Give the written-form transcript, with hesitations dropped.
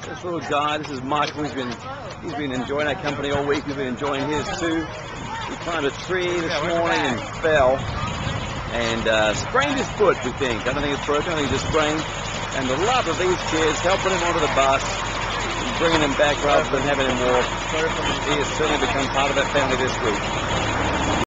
This little guy, this is Michael. He's been enjoying our company all week. He's been enjoying his too. He climbed a tree this morning and fell and sprained his foot, we think. I don't think it's broken, I think it's just sprained. And the love of these kids helping him onto the bus and bringing him back rather than having him walk. He has certainly become part of that family this week.